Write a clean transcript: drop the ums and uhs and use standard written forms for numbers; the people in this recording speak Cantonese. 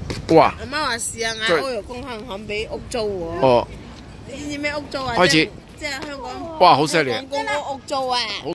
哇！ 阿媽話試下嗌歐陽公行肯俾屋租喎。 哦， 你知唔知咩屋租啊？ 開始。 即係香港。 哇！好犀利。 香港公屋屋租啊！